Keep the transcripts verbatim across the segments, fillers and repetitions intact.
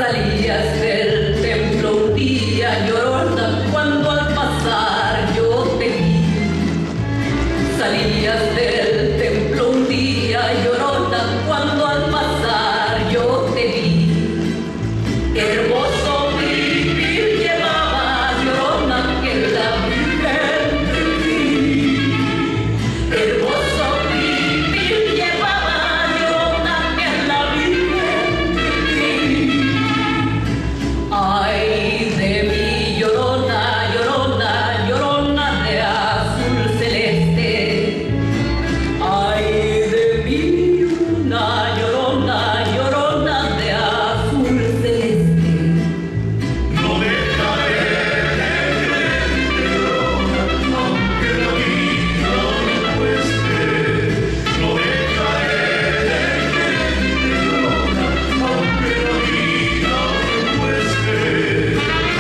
Salías del templo un día, llorona, cuando al pasar yo te vi. Salías del templo un día, llorona, cuando al pasar yo te vi. Hermoso vivir llevaba, llorona, que la Virgen te vi. Hermoso vivir llevaba, llorona, que la Virgen te vi. Ay de mí, llorona, llorona, llorona de azul celeste. Ay de mí, llorona, llorona, llorona de azul celeste. No dejaré de quererte, llorona, aunque la vida me cueste. No dejaré de quererte, llorona, aunque la vida me cueste.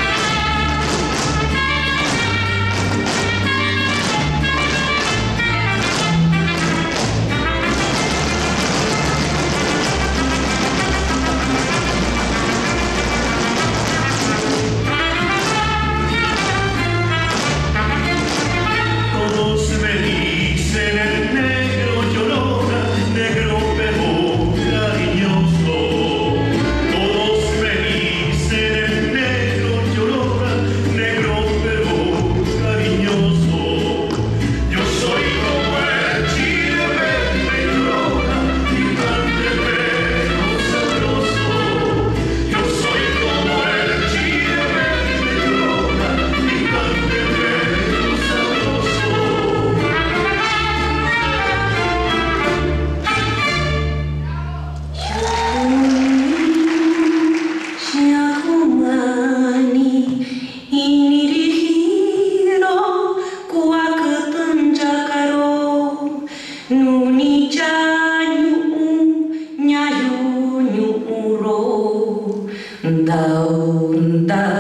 Todos me dicen el negro, llorona, negro pero cariñoso. Todos me dicen el negro, llorona, negro pero cariñoso. Yo soy como el chile verde, llorona, picante pero sabroso. Yo soy como el chile verde, llorona, picante pero sabroso. Syahumani ini dihiro kuak tenjakaro nuni janyu nyayu nyuro daun daun